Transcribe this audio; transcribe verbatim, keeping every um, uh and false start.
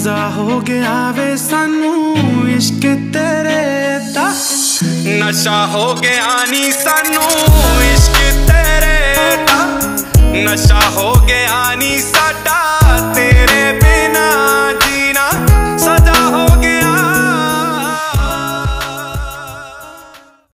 मजा हो गया वे सानू इश्क तेरे दा, नशा हो गया नी सानू